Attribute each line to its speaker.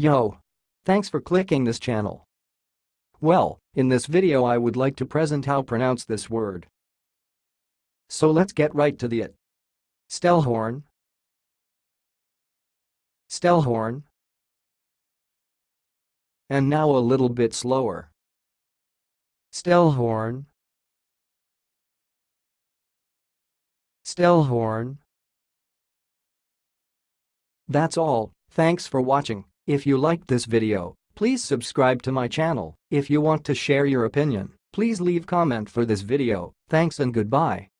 Speaker 1: Yo! Thanks for clicking this channel. Well, in this video I would like to present how pronounce this word. So let's get right to it. Stellhorn. Stellhorn. And now a little bit slower. Stellhorn. Stellhorn. That's all, thanks for watching. If you liked this video, please subscribe to my channel. If you want to share your opinion, please leave comment for this video. Thanks and goodbye.